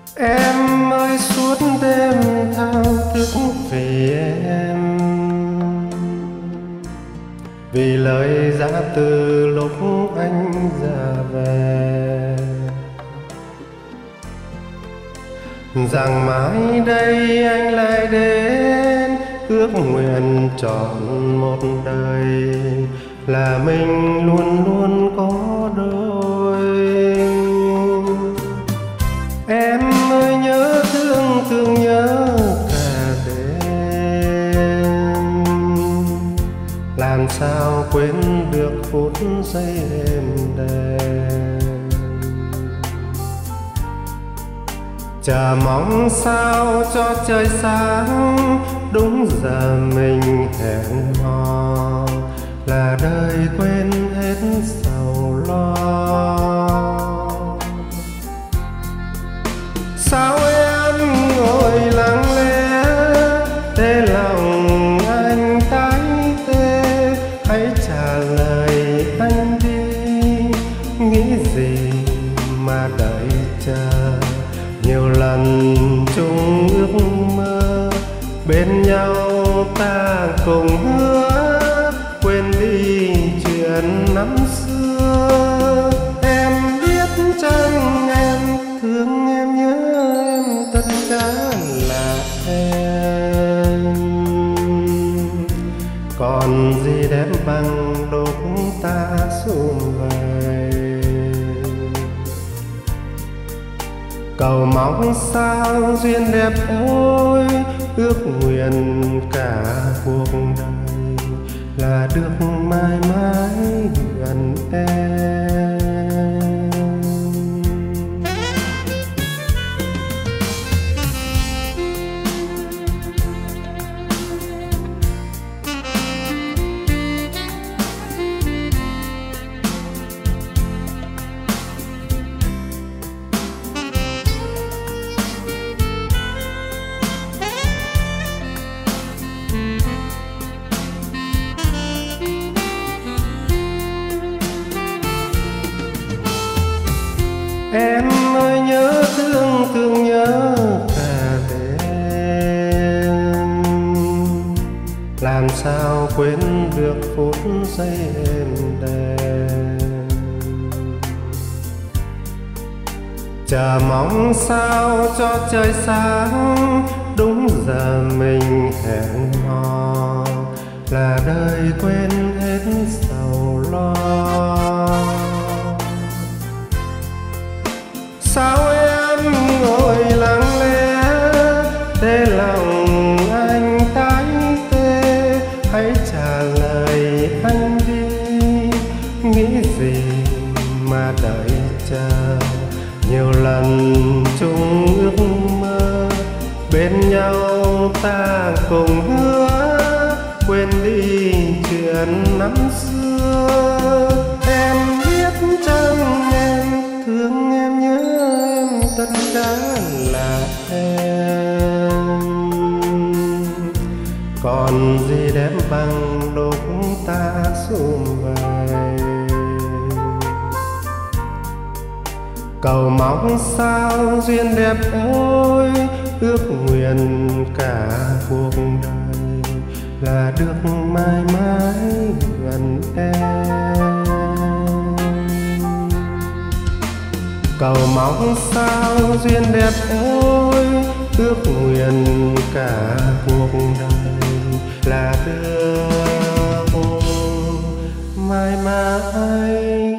Em ơi suốt đêm thao thức vì em, vì lời giã từ lúc anh ra về, rằng mãi đây anh lại đến, ước nguyện trọn một đời là mình luôn luôn có đôi. Em ơi nhớ thương thương nhớ cả đêm, làm sao quên được phút giây êm đềm. Chờ mong sao cho trời sáng, đúng giờ mình hẹn hò, là đời quên hết sầu lo. Sao em ngồi lặng lẽ để lòng anh tái tê, hãy trả lời anh đi, nghĩ gì mà đợi chờ. Nhiều lần chung ước mơ bên nhau ta cùng hứa, quên đi chuyện năm xưa. Em biết chăng em thương em nhớ em, tất cả là em. Còn gì đẹp bằng lúc ta sum vầy, cầu mong sao duyên đẹp ôi, ước nguyện cả cuộc đời là được mãi mãi gần em. Em ơi nhớ thương thương nhớ cả đêm, làm sao quên được phút giây êm đềm. Chờ mong sao cho trời sáng, đúng giờ mình hẹn hò, là đời quên hết sầu lo. Sao em ngồi lặng lẽ để lòng anh tái tê, hãy trả lời anh đi, nghĩ gì mà đợi chờ. Nhiều lần chung ước mơ bên nhau ta cùng hứa, quên đi chuyện năm xưa. Em biết chăng em thương em nhớ em, tất cả là em. Còn gì đẹp bằng lúc ta sum vầy, cầu mong sao duyên đẹp ôi, ước nguyện cả cuộc đời là được mãi mãi gần em. Cầu mong sao duyên đẹp ôi, ước nguyện cả cuộc đời là được mãi mãi